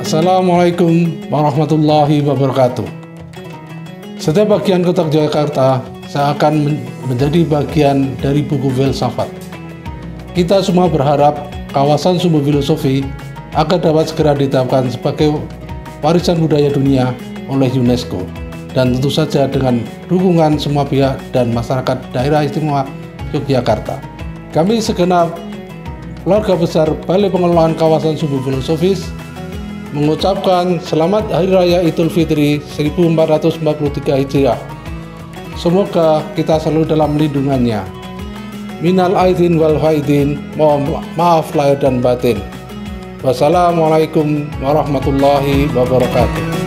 Assalamualaikum warahmatullahi wabarakatuh. Setiap bagian kota Jakarta seakan menjadi bagian dari buku filsafat. Kita semua berharap kawasan Sumbu Filosofi akan dapat segera ditetapkan sebagai warisan budaya dunia oleh UNESCO, dan tentu saja dengan dukungan semua pihak dan masyarakat daerah istimewa Yogyakarta. Kami segenap keluarga besar Balai Pengelolaan Kawasan Sumbu Filosofis mengucapkan selamat Hari Raya Idul Fitri 1443 Hijriah. Semoga kita selalu dalam lindungannya. Minal aidin wal faidin, mohon maaf lahir dan batin. Wassalamualaikum warahmatullahi wabarakatuh.